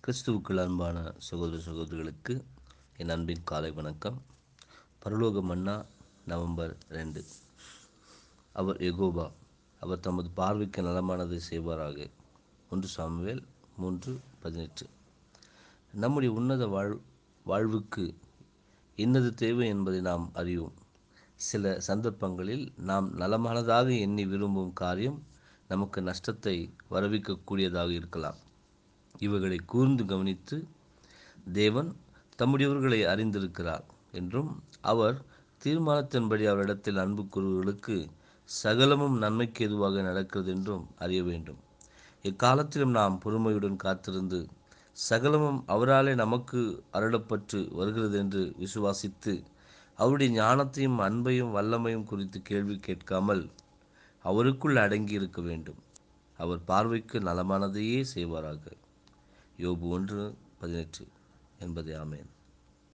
கிறிஸ்துவுக்குள் அன்பான சகோதர சகோதரிகளுக்கு என் அன்பின் காலை வணக்கம். பரலோக மன்னா நவம்பர் 2. அவர் யெகோவா, அவர் தமது பார்வைக்கு நலமானதை செய்வாராக. 1 சாமுவேல் 3:18. நம்முடைய உன்னத வாழ்வுக்கு இன்னது தேவை என்பதை நாம் அறிவோம். சில சந்தர்ப்பங்களில் நாம் நலமானதாக எண்ணி விரும்பும் காரியம் நமக்கு நஷ்டத்தை வரவிக்கக்கூடியதாக இருக்கலாம். இவைகளை கூர்ந்து கவனித்து தேவன் தம்முடையவர்களை அறிந்திருக்கிறார் என்றும் அவர் தீர்மானத்தின்படி அவரிடத்தில் அன்பு கூறுவர்களுக்கு சகலமும் நன்மைக்கு எதுவாக நடக்கிறது என்றும் அறிய வேண்டும். எக்காலத்திலும் நாம் பொறுமையுடன் காத்திருந்து சகலமும் அவராலே நமக்கு அருளப்பட்டு வருகிறது என்று விசுவாசித்து அவருடைய ஞானத்தையும் அன்பையும் வல்லமையும் குறித்து கேள்வி கேட்காமல் அவருக்குள் அடங்கி இருக்க வேண்டும். அவர் பார்வைக்கு நலமானதையே செய்வாராக. யோபு 1:18 என்பதே. ஆமென்.